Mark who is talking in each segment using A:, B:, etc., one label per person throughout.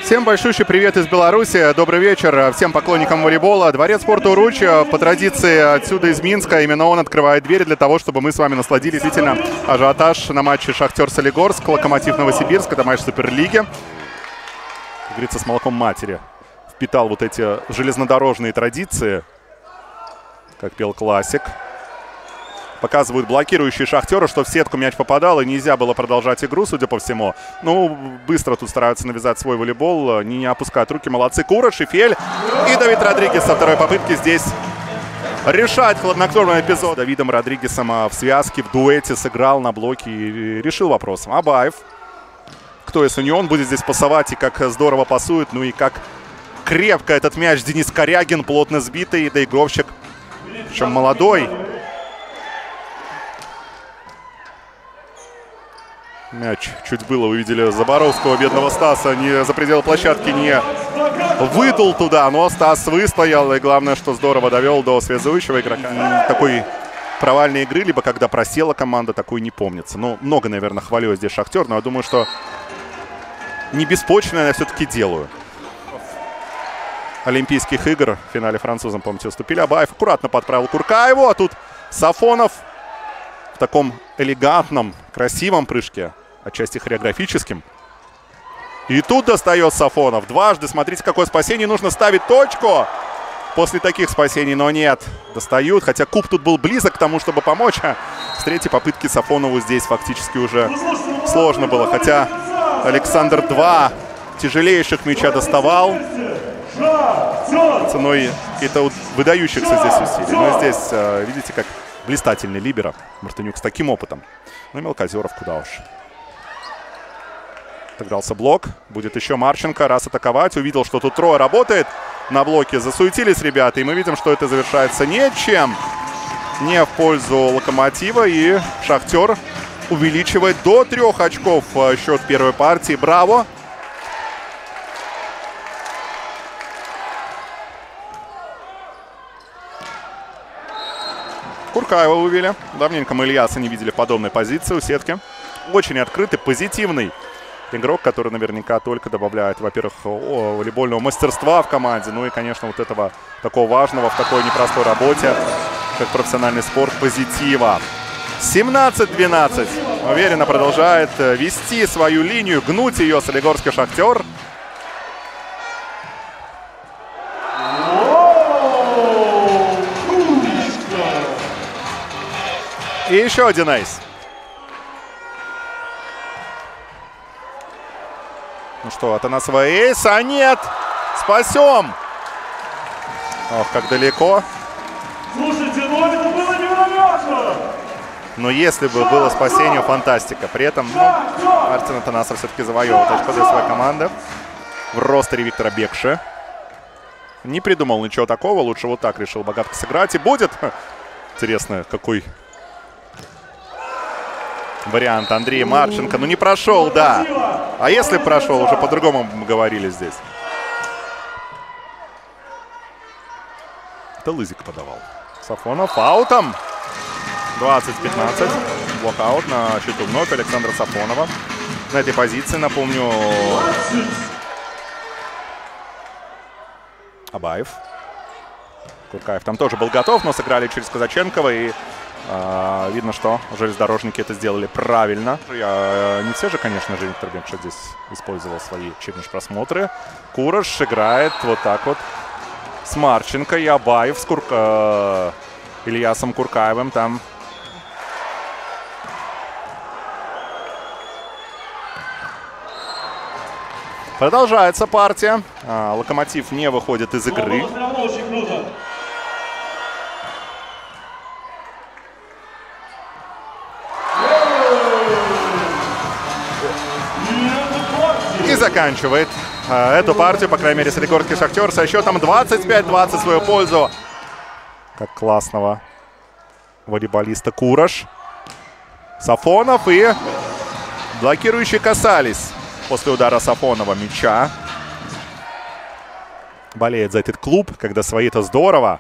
A: Всем большущий привет из Беларуси. Добрый вечер всем поклонникам волейбола. Дворец спорта Уруч, по традиции отсюда из Минска, именно он открывает двери для того, чтобы мы с вами насладились действительно ажиотаж на матче Шахтер-Солигорск, Локомотив Новосибирск. Это матч Суперлиги. Как говорится, с молоком матери впитал вот эти железнодорожные традиции, как пел классик. Показывают блокирующие Шахтера, что в сетку мяч попадал, и нельзя было продолжать игру, судя по всему. Ну, быстро тут стараются навязать свой волейбол, не опускают руки. Молодцы. Кураш, Шефель и Давид Родригес со второй попытки здесь решает хладнокровный эпизод. Давидом Родригесом в связке, в дуэте сыграл на блоке и решил вопрос. Абаев. Кто, если не он, будет здесь пасовать, и как здорово пасует, ну и как крепко этот мяч. Денис Корягин, плотно сбитый, доигровщик, причем молодой. Мяч чуть было, вы видели, Заборовского, бедного Стаса, не за пределы площадки не выдал туда, но Стас выстоял, и главное, что здорово довел до связующего игрока. Такой провальной игры, либо когда просела команда, такой не помнится. Ну, много, наверное, хвалю здесь Шахтер, но я думаю, что не беспочвенно я все-таки делаю. Олимпийских игр в финале французам, помните, уступили. Абаев аккуратно подправил Куркаеву, а тут Сафонов в таком элегантном, красивом прыжке, отчасти хореографическим. И тут достает Сафонов дважды. Смотрите, какое спасение. Нужно ставить точку после таких спасений, но нет. Достают, хотя Куб тут был близок к тому, чтобы помочь. А с третьей попытки Сафонову здесь фактически уже сложно было. Хотя Александр два тяжелейших мяча доставал. Ценой каких-то выдающихся здесь усилий. Но здесь, видите, как блистательный либеро. Мартынюк с таким опытом. Ну и Мелкозеров куда уж. Отыгрался блок. Будет еще Марченко. Раз атаковать. Увидел, что тут трое работает на блоке. Засуетились ребята. И мы видим, что это завершается ничем. Не в пользу Локомотива. И Шахтер увеличивает до 3 очков счет первой партии. Браво! Куркаева вывели. Давненько мы Ильяса не видели в подобной позиции у сетки. Очень открытый, позитивный игрок, который наверняка только добавляет, во-первых, волейбольного мастерства в команде. Ну и, конечно, вот этого такого важного в такой непростой работе, как профессиональный спорт, позитива. 17-12. Уверенно продолжает вести свою линию, гнуть ее солигорский Шахтер. И еще один эйс. Ну что, Атанасова эйс, а нет! Спасем! Ох, как далеко.
B: Слушайте, ну это было невероятно!
A: Но если бы было спасение, фантастика. При этом Артем Атанасов все-таки завоевывает очко для своей команды. В ростере Виктора Бекши. Не придумал ничего такого. Лучше вот так решил богатко сыграть. И будет. Интересно, какой вариант Андрея Марченко. Ну не прошел, да. А если прошел, уже по-другому мы говорили здесь. Это Лызик подавал. Сафонов аутом. 20-15. Блокаут на счету вновь Александра Сафонова. На этой позиции, напомню, Абаев. Куркаев там тоже был готов, но сыграли через Казаченкова. И видно, что железнодорожники это сделали правильно. Не все же, конечно же, Виктор Бекша здесь использовал свои челлендж-просмотры. Кураш играет вот так вот с Марченко и Абаев с Ильясом Куркаевым там. Продолжается партия. Локомотив не выходит из игры. И заканчивает эту партию, по крайней мере, солигорский Шахтер со счетом 25-20 в свою пользу. Как классного волейболиста Кураш. Сафонов и блокирующие касались после удара Сафонова мяча. Болеет за этот клуб, когда свои, это здорово.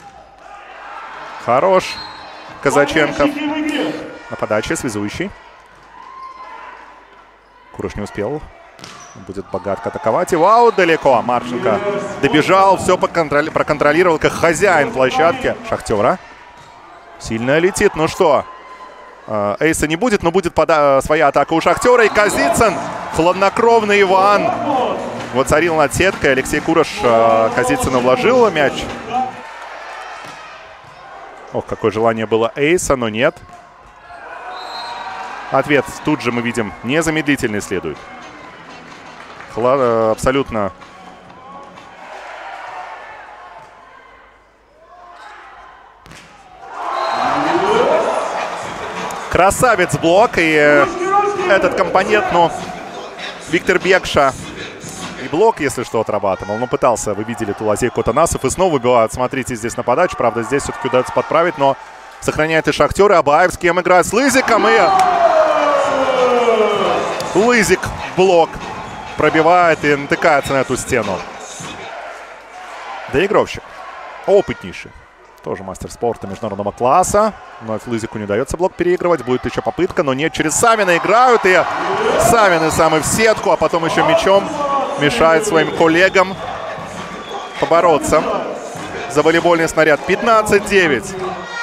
A: Хорош Казаченков. На подаче связующий. Кураш не успел Будет Богатко атаковать. И вау, далеко. Марченко добежал, все проконтролировал, как хозяин площадки Шахтера. Сильно летит. Ну что, эйса не будет, но будет своя атака у Шахтера. И Казицын, хладнокровный Иван, воцарил над сеткой. Алексей Кураш Казицыну вложил мяч. Ох, какое желание было эйса, но нет. Ответ тут же мы видим незамедлительный следует. Абсолютно красавец блок. И этот компонент, ну, Виктор Бекша и блок, если что, отрабатывал. Но пытался, вы видели, ту лазейку Танасов. И снова выбивают. Смотрите, здесь на подачу. Правда, здесь все-таки удается подправить, но сохраняет и Шахтер. И Абаев с кем играет? С Лызиком. И Лызик блок пробивает и натыкается на эту стену. Доигровщик. Опытнейший. Тоже мастер спорта международного класса. Вновь Лызику не удается блок переигрывать. Будет еще попытка, но нет. Через Савина играют. И Савин и самый в сетку, а потом еще мячом мешает своим коллегам побороться за волейбольный снаряд. 15-9.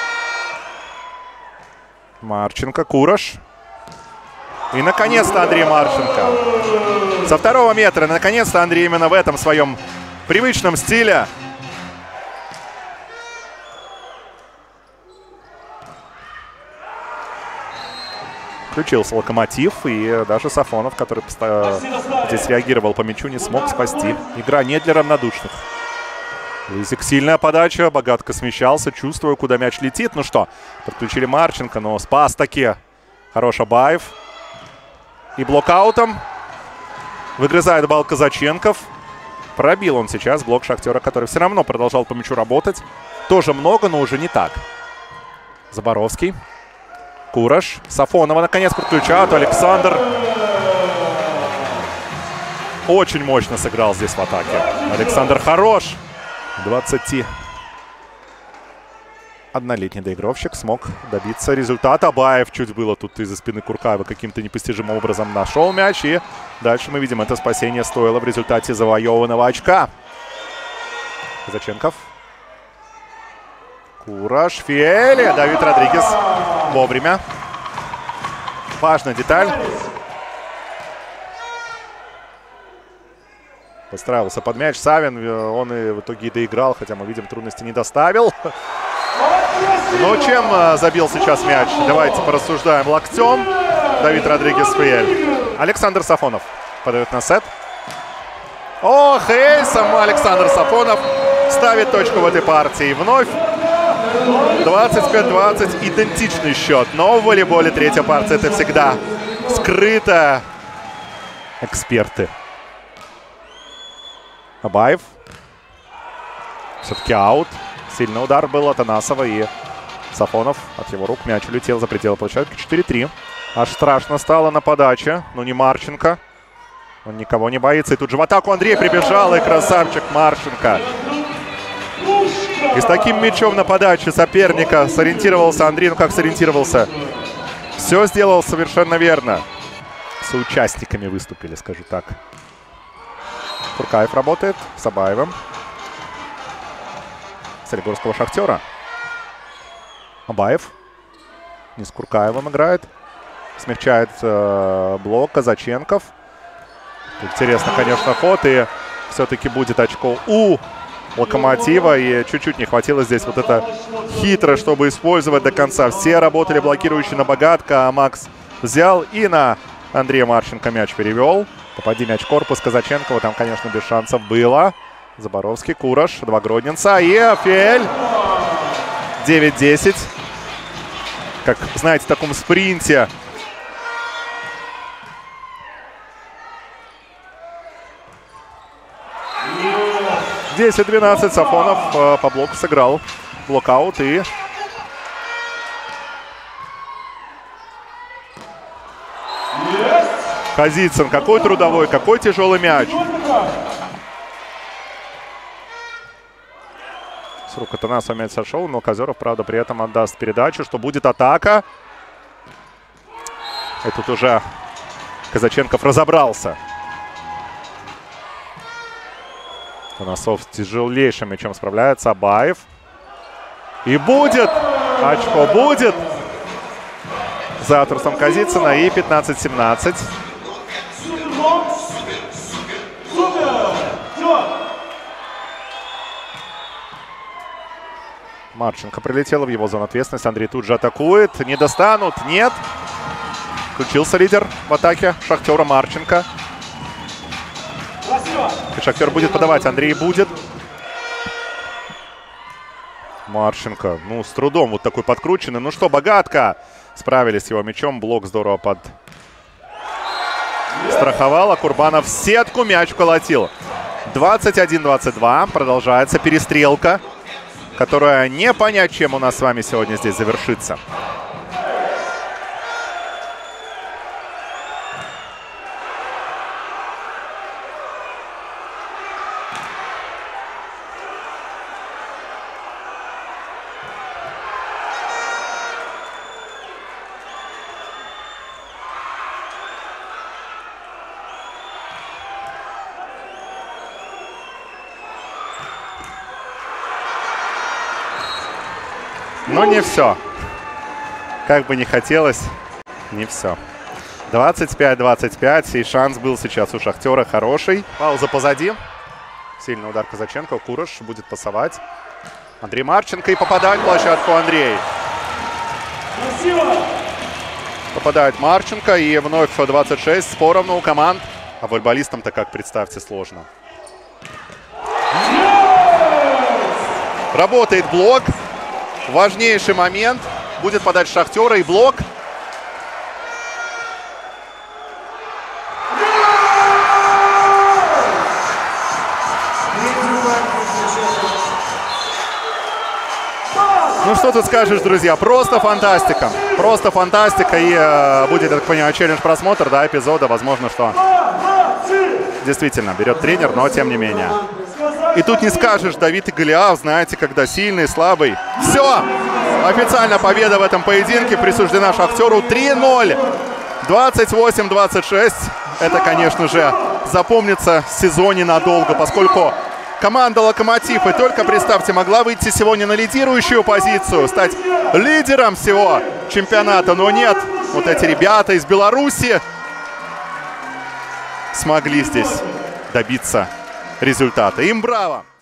A: Марченко, Кураш. И, наконец-то, Андрей Марченко. Со 2 метра, наконец-то, Андрей именно в этом своем привычном стиле. Включился Локомотив, и даже Сафонов, который здесь реагировал по мячу, не смог спасти. Игра не для равнодушных. Лызик, сильная подача, Богатко смещался, чувствую, куда мяч летит. Ну что, подключили Марченко, но спас таки хорош Абаев. И блокаутом выгрызает бал Казаченков. Пробил он сейчас блок Шахтера, который все равно продолжал по мячу работать. Тоже много, но уже не так. Заборовский. Кураш. Сафонова наконец подключают. Александр очень мощно сыграл здесь в атаке. Александр хорош. 21-летний доигровщик смог добиться результата. Абаев чуть было тут из-за спины Куркаева каким-то непостижимым образом нашел мяч. И дальше мы видим, это спасение стоило в результате завоеванного очка. Казаченков. Кураш, Фиэли, Давид Родригес вовремя. Важная деталь. Подстраивался под мяч Савин, он и в итоге доиграл, хотя мы видим, трудности не доставил. Но чем забил сейчас мяч? Давайте порассуждаем локтем. Давид Родригес, Фиэль. Александр Сафонов подает на сет. Ох, эйсом Александр Сафонов ставит точку в этой партии. Вновь 25-20, идентичный счет. Но в волейболе третья партия — это всегда скрыто. Эксперты. Абаев. Все-таки аут. Сильный удар был от Анасова, и Сафонов от его рук мяч улетел за пределы площадки. 4-3. Аж страшно стало на подаче. Но не Марченко. Он никого не боится. И тут же в атаку Андрей прибежал, и красавчик Марченко. И с таким мячом на подаче соперника сориентировался Андрей. Ну как сориентировался? Все сделал совершенно верно. Соучастниками выступили, скажу так. Куркаев работает с Абаевым. Солигорского Шахтера. Абаев не с Куркаевым играет. Смягчает блок Казаченков. Интересно, конечно, ход. И все-таки будет очко у Локомотива. И чуть-чуть не хватило здесь вот это хитро, чтобы использовать до конца. Все работали блокирующие на Богатко, а Макс взял и на Андрея Марченко мяч перевел. Попади мяч в корпус Казаченкова. Там, конечно, без шансов было. Заборовский, Кураш, два Гродненца и Фиэль. 9-10. Как, знаете, в таком спринте. Десять 12. Сафонов по блоку сыграл блокаут и Казицын. Какой трудовой, какой тяжелый мяч. С рук Атанасова мяч сошел, но Козеров, правда, при этом отдаст передачу, что будет атака. И тут уже Казаченков разобрался Танасов с тяжелейшим мячом справляется. Абаев. И будет! Очко будет! За авторством Казицына. И 15-17. Марченко прилетела в его зону ответственности. Андрей тут же атакует. Не достанут. Нет. Включился лидер в атаке Шахтера Марченко. И Шахтер будет подавать. Андрей будет. Марченко. Ну, с трудом вот такой подкрученный. Ну что, Богатко. Справились с его мячом. Блок здорово страховал. Курбанов в сетку мяч колотил. 21-22. Продолжается перестрелка, которая не понять, чем у нас с вами сегодня здесь завершится. Но не все. Как бы не хотелось, не все. 25-25. И шанс был сейчас у Шахтера хороший. Пауза позади. Сильный удар Казаченко. Кураш будет пасовать. Андрей Марченко. И попадает в площадку Андрей. Попадает Марченко. И вновь 26. Поровну у команд. А волейболистам-то как, представьте, сложно. Работает блок. Важнейший момент. Будет подать Шахтера и блок. Ну что тут скажешь, друзья? Просто фантастика. Просто фантастика. И будет, я так понимаю, челлендж-просмотр, да, эпизода. Возможно, что действительно берет тренер, но тем не менее. И тут не скажешь, Давид и Голиаф, знаете, когда сильный, слабый. Все! Официально победа в этом поединке присуждена Шахтеру 3-0. 28-26. Это, конечно же, запомнится в сезоне надолго, поскольку команда «Локомотив» и только, представьте, могла выйти сегодня на лидирующую позицию, стать лидером всего чемпионата. Но нет, вот эти ребята из Беларуси смогли здесь добиться результата. Им браво!